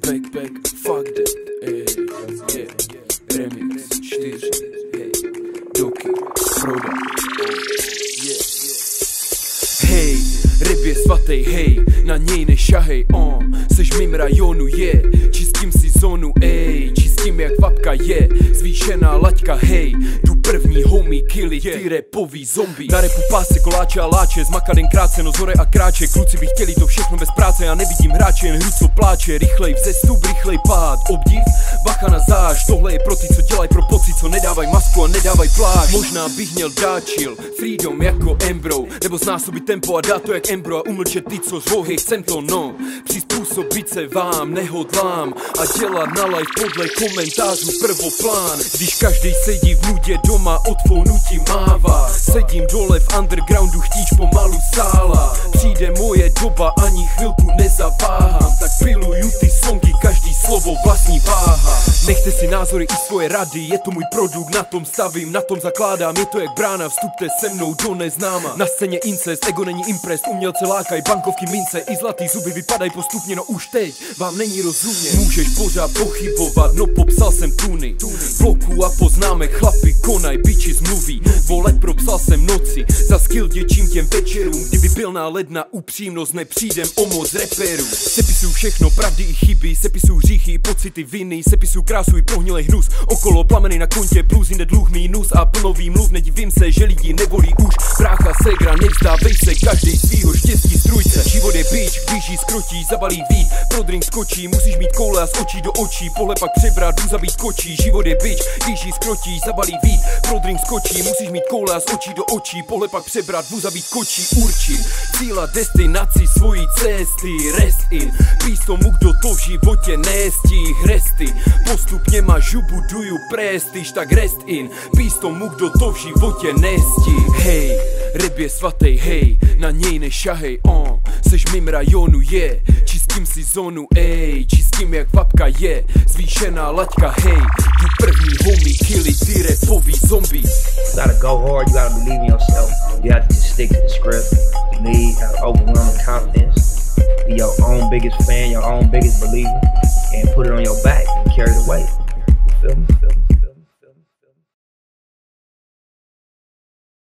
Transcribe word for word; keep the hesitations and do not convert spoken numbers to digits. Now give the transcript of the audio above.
backpack, fuck that, ey, yeah, remix, čtyři, hej, doky, proda, yeah, hej, rap je svatej, hej, na něj nešahej, on, seš v mým rajonu, je, yeah. Čistím si zónu, ej, čistím jak vapka, je, yeah. Zvýšená laťka, hej, tu první homie killy, yeah. Ty repový zombie. Na repu pásce, koláče a láče, zmakaden krátce, no zhore a kráče. Kluci by chtěli to všechno bez práce, já nevidím hráče, jen hru co pláče. Rychlej vzestup, rychlej pád, obdiv, bacha na záž. Tohle je pro ty, co dělaj pro pocit, co nedávaj masku a nedávaj plášť. Možná bych měl dát chill, freedom jako Embro, nebo znásobit tempo a dát to jak Embro a umlčet ty, co zvohy, chcem to, no. Přizpůsobit se vám nehodlám a dělat na live podle komentářů prvoplán. Když každý sedí v nudě doma, od phoneu ti mává. Sedím dole v undergroundu, chtíč pomalu sála. Přijde moje doba, ani chvilku nezaváhám. Tak piluju ty songy, každý slovo vlastní váha. Nechte si názory i svoje rady, je to můj produkt, na tom stavím, na tom zakládám. Je to jak brána, vstupte se mnou do neznáma. Na scéně incest, ego není imprest, umělce lákaj, bankovky mince i zlatý zuby vypadají postupně, no už teď vám není rozumět. Můžeš pořád pochybovat, no popsal jsem tuny bloku a poznámek, chlapi konaj, biči mluví. Volet propsal jsem noci, za skill děčím těm večerům. Kdyby byl náledna upřímnost, nepřijdem o moc reperů. Sepisuju všechno, pravdy i chyby, sepisuju hříchy i pocity viny, sepisuju krásu i prohnilej hnus. Okolo plameny na kontě, plus jinde dluh minus a plno výmluv. Nedivím se, že lidi nevolí už. Brácha segra, nevzdávej se, každý svýho štěstí strujce. Život je bitch, když jí skrotí, zabalí vít, pro drink skočí, musíš mít koule a z očí do očí, pohled pak přebrat, jdu zabít kočí. Život je bitch, když jí skrotí, zabalí vít, pro drink skočí, musíš mít koule a z očí do očí, pohled pak přebrat, jdu zabít kočí. Určit cíla, destinaci svojí cesty, rest in, píš tomu, kdo to v životě nestih, resty, postupně mažu, buduju prestiž, tak rest in, píš tomu, kdo to v životě nestih. Hej, rap je svatej, hej, na něj nešahej, on, seš v mým rajonu, je, yeah. Čistím si zónu, ej, čistím jak vapka, je, yeah. Zvýšená laťka, hej, tu první homie killy, ty repový zombie. You gotta go hard, you gotta believe in yourself. You have to just stick to the script. You need have overwhelming confidence. Be your own biggest fan, your own biggest believer, and put it on your back and carry the weight. You feel me? Feel me?